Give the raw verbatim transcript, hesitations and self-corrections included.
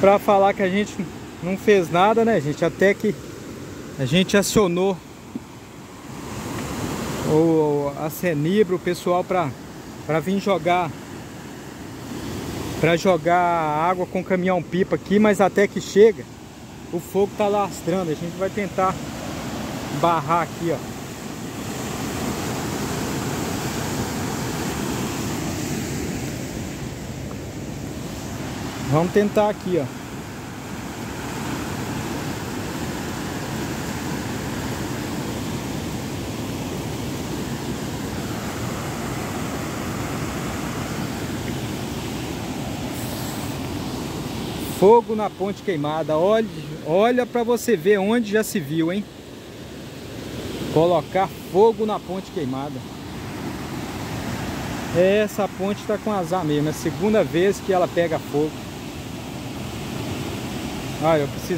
pra falar que a gente não fez nada, né, gente? Até que a gente acionou o, a Cenibra, o pessoal pra, pra vir jogar Pra jogar água com caminhão-pipa aqui, mas até que chega, o fogo tá lastrando. A gente vai tentar barrar aqui, ó. Vamos tentar aqui, ó. Fogo na ponte queimada. Olha, olha para você ver onde já se viu, hein? Colocar fogo na ponte queimada. Essa ponte tá com azar mesmo. É a segunda vez que ela pega fogo. Ah, eu preciso